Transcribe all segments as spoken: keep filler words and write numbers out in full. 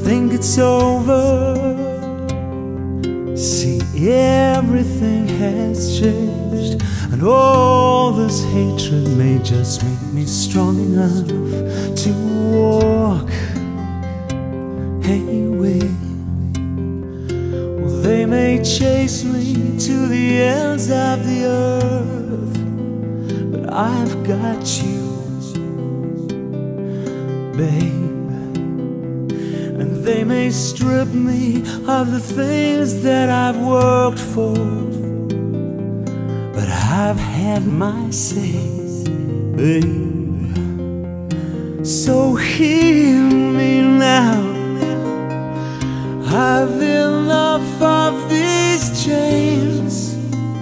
think it's over. See, everything has changed, and all this hatred may just make me strong enough to walk away. Well, they may chase me to the ends of the earth, but I've got you, babe. And they may strip me of the things that I've worked for, but I've had my say, babe. So hear me now, I've enough of these chains.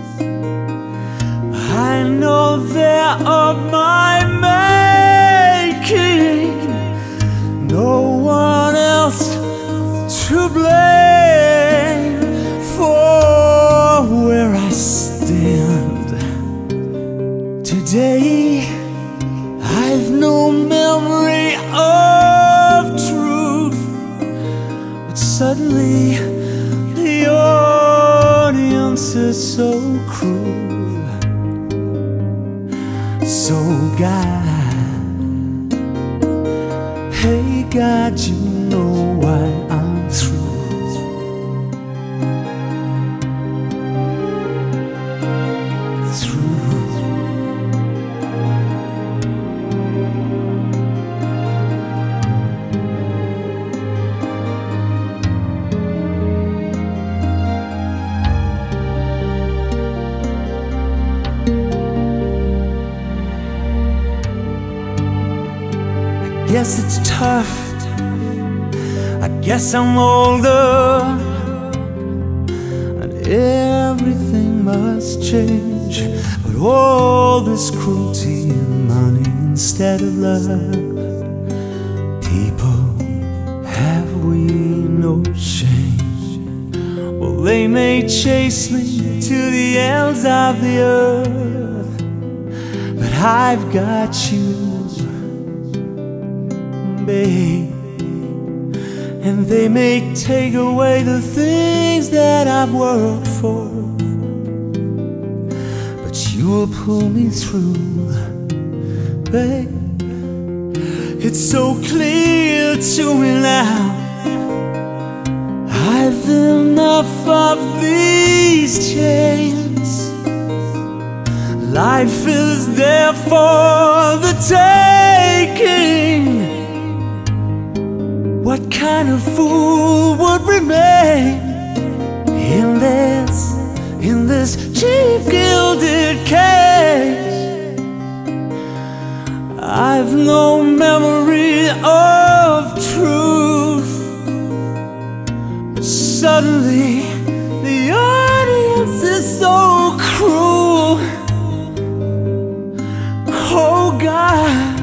I know they're of my making, no one else to blame for where I stand today. I've no memory of truth, but suddenly the audience is so cruel. So God, hey God, you know why I'm through. I guess it's tough, I guess I'm older, and everything must change. But all this cruelty and money instead of love, people, have we no shame? Well, they may chase me to the ends of the earth, but I've got you, babe. And they may take away the things that I've worked for, but you will pull me through, babe. It's so clear to me now, I've enough of these chains. Life is there for the taking. What kind of fool would remain in this, in this cheap gilded cage? I've no memory of truth, but suddenly the audience is so cruel. Oh God,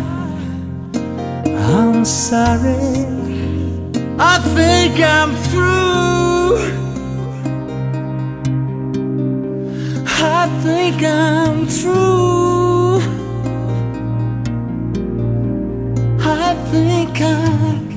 I'm sorry, I think I'm through. I think I'm through. I think I'm